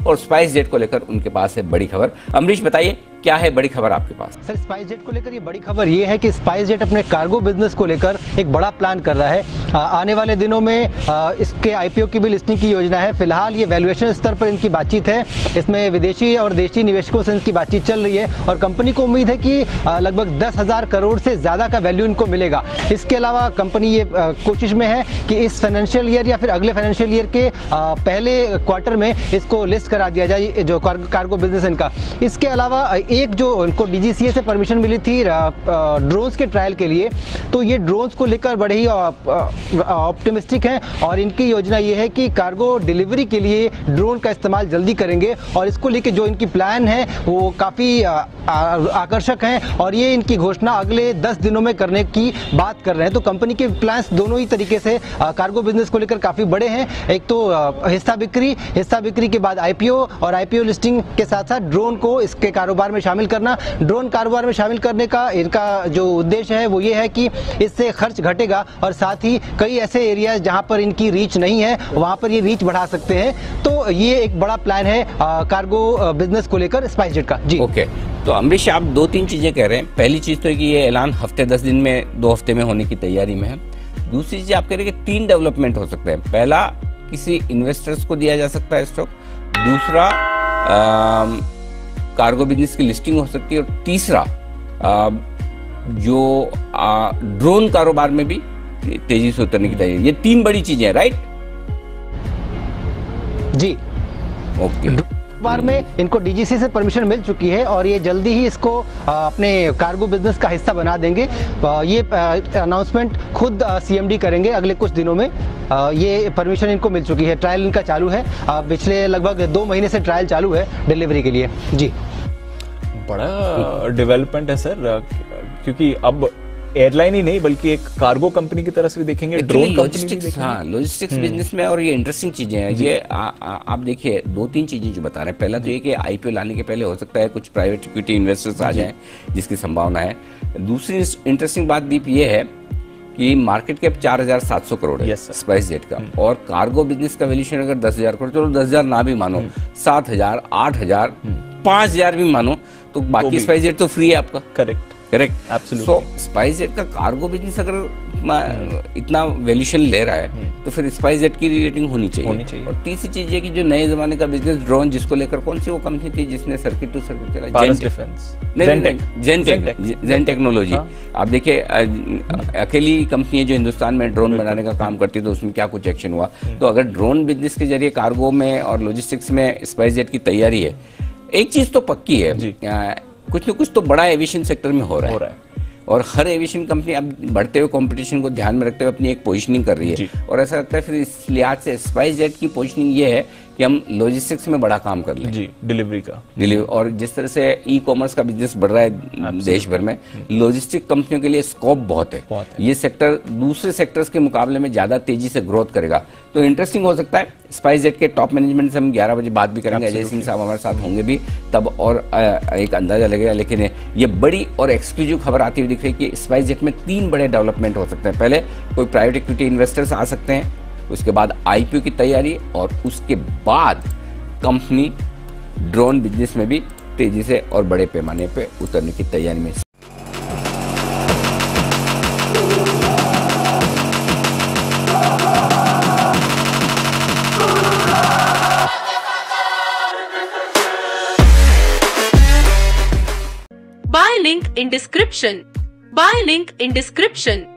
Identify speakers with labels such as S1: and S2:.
S1: और spice jet को लेकर उनके पास है बड़ी खबर। अमरीश बताइए क्या है बड़ी खबर आपके पास?
S2: सर, स्पाइस जेट को लेकर ये बड़ी खबर ये है कि स्पाइस जेट अपने कार्गो बिजनेस को लेकर एक बड़ा प्लान कर रहा है। आने वाले दिनों में इसके आईपीओ की भी लिस्टिंग की योजना है। फिलहाल ये वैल्यूएशन स्तर पर इनकी बातचीत है, इसमें विदेशी और देशी निवेशकों से इनकी बातचीत चल रही है और कंपनी को उम्मीद है कि लगभग 10,000 करोड़ से ज़्यादा का वैल्यू इनको मिलेगा। इसके अलावा कंपनी ये कोशिश में है कि इस फाइनेंशियल ईयर या फिर अगले फाइनेंशियल ईयर के पहले क्वार्टर में इसको लिस्ट करा दिया जाए, जो कार्गो बिजनेस इनका। इसके अलावा एक जो उनको डीजीसीए से परमिशन मिली थी ड्रोन्स के ट्रायल के लिए, तो ये ड्रोन्स को लेकर बड़े ही ऑप्टिमिस्टिक हैं और इनकी योजना ये है कि कार्गो डिलीवरी के लिए ड्रोन का इस्तेमाल जल्दी करेंगे और इसको लेकर जो इनकी प्लान है वो काफ़ी आकर्षक हैं और ये इनकी घोषणा अगले 10 दिनों में करने की बात कर रहे हैं। तो कंपनी के प्लान्स दोनों ही तरीके से कार्गो बिजनेस को लेकर काफ़ी बड़े हैं। एक तो हिस्सा बिक्री के बाद आईपीओ और आईपीओ लिस्टिंग के साथ साथ ड्रोन को इसके कारोबार में शामिल करना। ड्रोन कारोबार में शामिल करने का इनका जो उद्देश्य है वो ये है कि इससे खर्च घटेगा और साथ ही कई ऐसे एरियाज जहां पर इनकी रीच नहीं है वहां पर ये रीच बढ़ा सकते हैं। तो ये एक बड़ा प्लान है कार्गो बिजनेस को लेकर स्पाइस जेट का। जी
S1: ओके, तो अमरीश आप 2-3 चीजें कह रहे हैं। पहली चीज तो है कि ये ऐलान हफ्ते 10 दिन में 2 हफ्ते में होने की तैयारी में है। दूसरी चीज आप कह रहे हैं कि 3 डेवलपमेंट हो सकते हैं। पहला, किसी इन्वेस्टर्स को दिया जा सकता है स्टॉक। दूसरा, कार्गो बिजनेस की लिस्टिंग हो सकती है। और तीसरा, जो ड्रोन कारोबार में भी तेजी से उतरने की तैयारी। ये 3 बड़ी चीजें हैं, राइट?
S2: जी
S1: ओके।
S2: बार में इनको डीजीसी से परमिशन मिल चुकी है और ये जल्दी ही इसको अपने कार्गो बिजनेस का हिस्सा बना देंगे। ये अनाउंसमेंट खुद सीएमडी करेंगे अगले कुछ दिनों में। ये परमिशन इनको मिल चुकी है, ट्रायल इनका चालू है। पिछले लगभग 2 महीने से ट्रायल चालू है डिलीवरी के लिए। जी,
S3: बड़ा डेवलपमेंट है सर, क्योंकि अब एयरलाइन ही नहीं बल्कि एक कार्गो कंपनी की तरह से भी देखेंगे, ड्रोन
S1: लॉजिस्टिक्स। हाँ, लॉजिस्टिक्स बिजनेस में और ये इंटरेस्टिंग चीजें हैं। ये आप देखिए 2-3 चीजें जो बता रहे हैं। पहला तो ये कि आईपीओ लाने के पहले हो सकता है कुछ प्राइवेट इक्विटी इन्वेस्टर्स आ जाएं, जिसकी संभावना है। दूसरी इंटरेस्टिंग बात दीप ये है कि मार्केट कैप 4,700 करोड़ है स्पाइस जेट का, और कार्गो बिजनेस का वैल्यूएशन अगर 10,000 करोड़, चलो 10,000 ना भी मानो, 7,000, 8,000, 5,000 भी मानो, तो बाकी स्पाइस जेट तो फ्री है आपका।
S3: Correct,
S1: absolutely. So SpiceJet का कार्गो बिजनेस अगर इतना वैल्यूएशन ले रहा है तो फिर स्पाइस जेट की रेटिंग होनी चाहिए। और तीसरी चीज है कि जो नए जमाने का बिजनेस ड्रोन, जिसको लेकर कौन सी वो कंपनी थी जिसने सर्किट टू सर्किट चला, जेन टेक्नोलॉजी। आप देखिए अकेली कंपनी है जो हिंदुस्तान में ड्रोन बनाने का काम करती है, तो उसमें क्या कुछ एक्शन हुआ। तो अगर ड्रोन बिजनेस के जरिए कार्गो में और लॉजिस्टिक्स में स्पाइस जेट की तैयारी है, एक चीज तो पक्की है, कुछ न कुछ तो बड़ा एविएशन सेक्टर में हो रहा है। और हर एविएशन कंपनी अब बढ़ते हुए कंपटीशन को ध्यान में रखते हुए अपनी एक पोजीशनिंग कर रही है। और ऐसा लगता है फिर इस लिहाज से स्पाइस जेट की पोजीशनिंग ये है कि हम लॉजिस्टिक्स में बड़ा काम कर लें, डिलीवरी। और जिस तरह से ई कॉमर्स का बिजनेस बढ़ रहा है देश भर में, लॉजिस्टिक कंपनियों के लिए स्कोप बहुत है। ये सेक्टर दूसरे सेक्टर्स के मुकाबले में ज्यादा तेजी से ग्रोथ करेगा, तो इंटरेस्टिंग हो सकता है। स्पाइस जेट के टॉप मैनेजमेंट से हम 11 बजे बात भी करेंगे, अजय सिंह साहब हमारे साथ होंगे भी, तब और एक अंदाजा लगेगा। लेकिन ये बड़ी और एक्सक्लूसिव खबर आती हुई दिख रही है कि स्पाइस जेट में 3 बड़े डेवलपमेंट हो सकते हैं। पहले कोई प्राइवेट इक्विटी इन्वेस्टर्स आ सकते हैं, उसके बाद आईपीओ की तैयारी, और उसके बाद कंपनी ड्रोन बिजनेस में भी तेजी से और बड़े पैमाने पे उतरने की तैयारी में।
S4: Buy link in description.